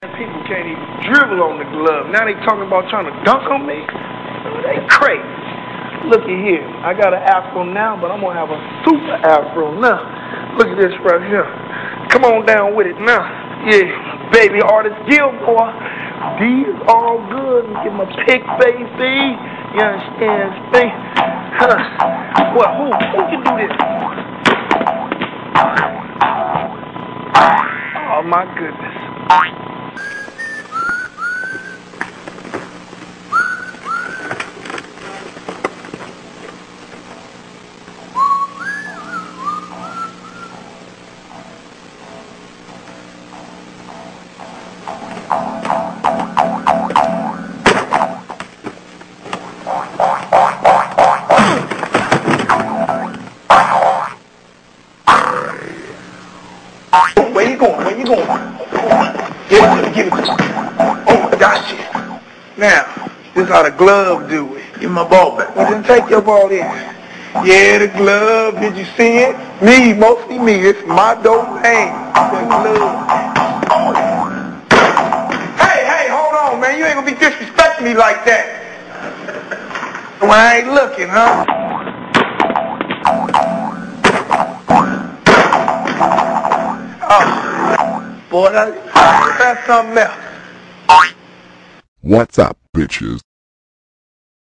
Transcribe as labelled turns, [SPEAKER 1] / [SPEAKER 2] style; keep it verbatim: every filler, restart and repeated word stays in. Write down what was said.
[SPEAKER 1] People can't even dribble on the glove. Now they talking about trying to dunk on me? Oh, they crazy. Looky here. I got an afro now, but I'm going to have a super afro now. Look at this right here. Come on down with it now. Yeah, baby artist Gilmore. These all good. Get my pick face, B. You understand me? Huh. What? Who? Who can do this? Oh, my goodness. Where you going? Where you going? Give it to me, give it to me. Oh, I got you. Now, this is how the glove do it. Give me my ball back. Well, then take your ball in. Yeah, the glove, did you see it? Me, mostly me, it's my domain. The glove. Hey, hey, hold on, man. You ain't gonna be disrespecting me like that. When I ain't looking, huh? Oh, boy, that, that's something else.
[SPEAKER 2] What's up, bitches?